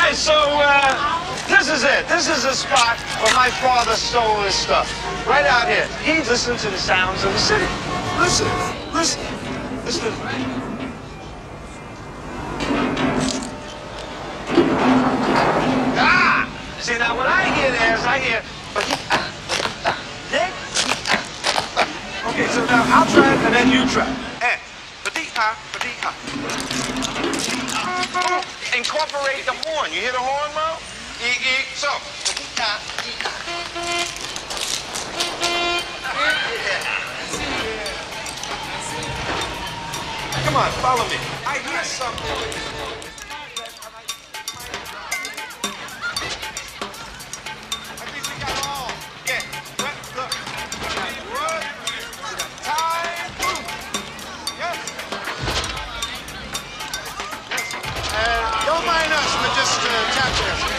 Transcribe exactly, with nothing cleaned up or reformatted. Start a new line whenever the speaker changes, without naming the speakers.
right, so uh, this is it. This is the spot where my father stole his stuff. Right out here. He listened to the sounds of the city. Listen, listen, listen. Ah! See, now when I hear this, I hear. Okay, so now I'll try it and then you try. And incorporate the horn. You hear the horn, Mo? E e. So. Come on, follow me. I hear something. Don't mind us, but just uh, tap dance.